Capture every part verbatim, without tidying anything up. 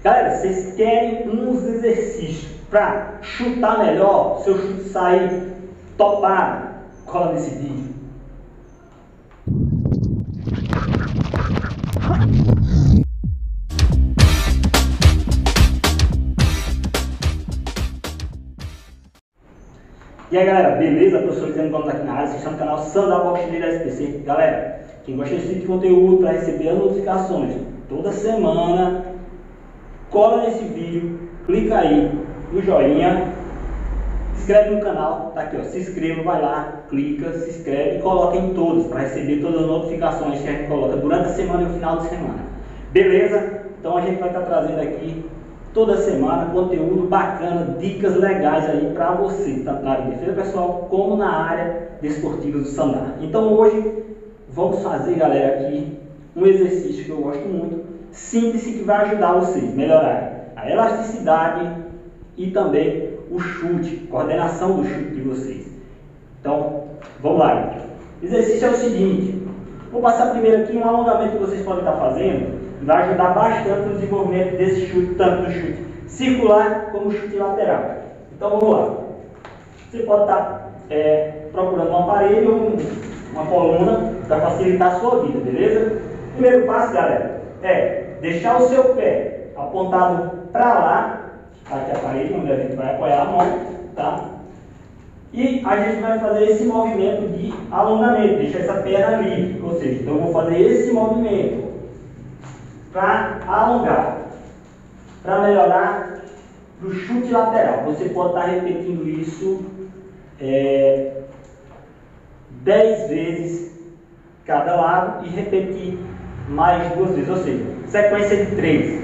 Galera, vocês querem uns exercícios para chutar melhor, seu chute sair topado? Cola nesse vídeo. E aí galera, beleza? Professor Lisandro Gomes aqui na área, vocês estão no canal Sandal Boxeira S P C. Galera, quem gosta desse tipo de conteúdo para receber as notificações toda semana, cola nesse vídeo, clica aí no joinha, se inscreve no canal, tá aqui ó, se inscreva, vai lá, clica, se inscreve e coloca em todos para receber todas as notificações que a gente coloca durante a semana e o final de semana. Beleza? Então a gente vai estar trazendo aqui toda semana conteúdo bacana, dicas legais aí para você, tanto na área de defesa pessoal como na área desportiva do Sandar. Então hoje vamos fazer, galera, aqui um exercício que eu gosto muito, simples, que vai ajudar vocês a melhorar a elasticidade e também o chute, coordenação do chute de vocês. Então vamos lá, galera. O exercício é o seguinte, vou passar primeiro aqui um alongamento que vocês podem estar fazendo. Vai ajudar bastante no desenvolvimento desse chute, tanto no chute circular como no chute lateral. Então vamos lá. Você pode estar é, procurando um aparelho ou um, uma coluna para facilitar a sua vida, beleza? Primeiro passo, galera, é deixar o seu pé apontado para lá, tá aqui a parede onde a gente vai apoiar a mão, tá? E a gente vai fazer esse movimento de alongamento, deixar essa perna livre, ou seja, então eu vou fazer esse movimento para alongar, para melhorar o chute lateral. Você pode estar repetindo isso é, dez vezes cada lado e repetir mais duas vezes, ou seja, sequência de três.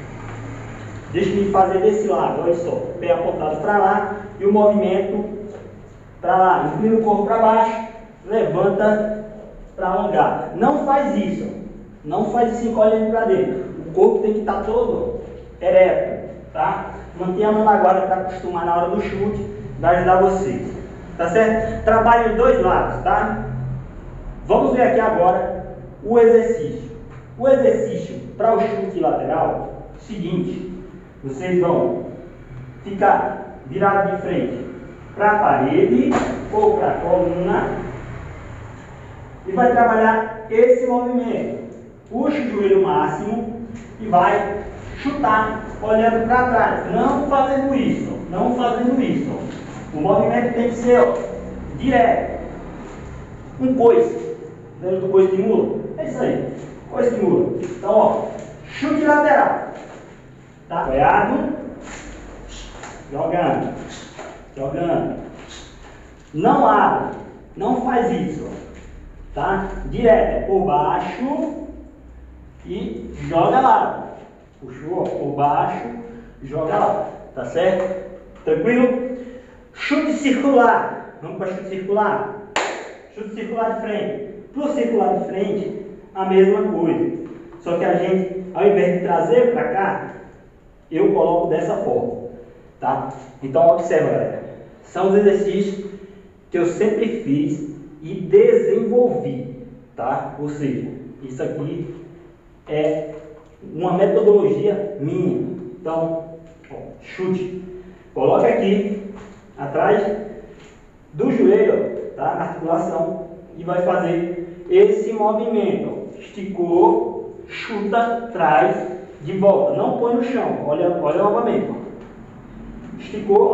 Deixa eu fazer desse lado, olha só, pé apontado para lá e o movimento para lá, inclina o corpo para baixo, levanta para alongar. Não faz isso. Não faz isso encolhendo para dentro. O corpo tem que estar todo ereto, tá? Mantenha a mão na guarda para acostumar na hora do chute, vai ajudar vocês, tá certo? Trabalhe os dois lados, tá? Vamos ver aqui agora o exercício. O exercício para o chute lateral, seguinte, vocês vão ficar virados de frente para a parede ou para a coluna e vai trabalhar esse movimento. Puxa o joelho máximo e vai chutar olhando para trás, não fazendo isso, não fazendo isso. O movimento tem que ser ó, direto. Um coice, lembra do coice de mula? É isso aí, coice de mula. Então, ó, chute lateral, tá? Apoiado, jogando, jogando. Não abre, não faz isso, tá? Direto, é por baixo e joga lá. Puxou por baixo, joga lá. Tá certo? Tranquilo? Chute circular. Vamos para chute circular. Chute circular de frente. Para o circular de frente, a mesma coisa. Só que a gente, ao invés de trazer para cá, eu coloco dessa forma. Tá? Então observa, galera. São os exercícios que eu sempre fiz e desenvolvi. Tá? Ou seja, isso aqui é uma metodologia minha. Então, ó, chute. Coloca aqui atrás do joelho, tá? Na articulação, e vai fazer esse movimento. Esticou, chuta, traz, de volta. Não põe no chão. Olha, olha novamente. Esticou,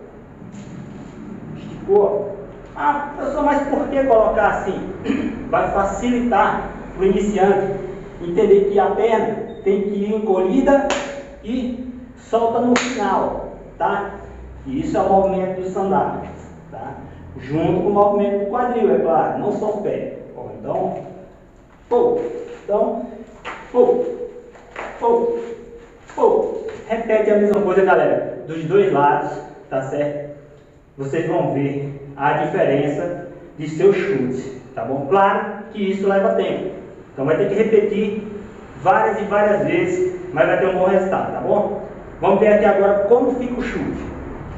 ó. Esticou. Ah, professor, mas por que colocar assim? Vai facilitar o iniciante entender que a perna tem que ir encolhida e solta no final, tá? E isso é o movimento do Sandar, tá? Junto com o movimento do quadril, é claro, não só o pé. Ó, então, pô, então, pô, pô, pô. Repete a mesma coisa, galera, dos dois lados, tá certo? Vocês vão ver a diferença de seus chutes, tá bom? Claro que isso leva tempo, então vai ter que repetir várias e várias vezes, mas vai ter um bom resultado, tá bom? Vamos ver aqui agora como fica o chute.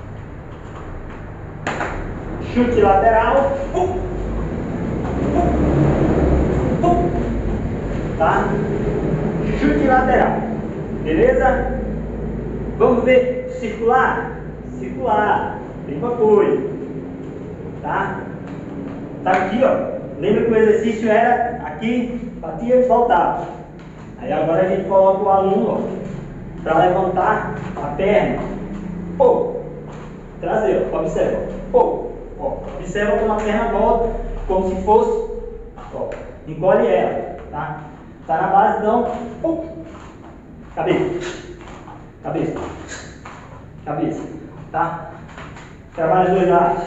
Chute lateral, uh, uh, uh, tá? Chute lateral, beleza? Vamos ver circular? Circular, mesma coisa, tá? Tá aqui, ó. Lembra que o exercício era aqui, batia e voltava. Aí agora a gente coloca o aluno para levantar a perna. Pô, trazer, ó, observa. Pô, ó, observa como a perna volta, como se fosse, ó, encolhe ela, tá? Tá na base, então, pô, cabeça, cabeça, cabeça, tá? Trabalha os dois lados.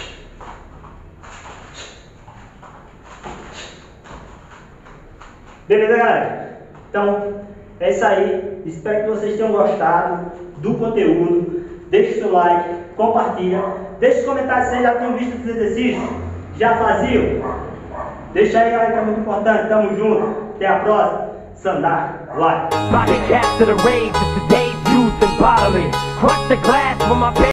Beleza, galera? Então, é isso aí. Espero que vocês tenham gostado do conteúdo. Deixe seu like, compartilha. Deixe os comentários se vocês já tinham visto os exercícios. Já faziam? Deixa aí, galera, que é muito importante. Tamo junto. Até a próxima. Sandar Live.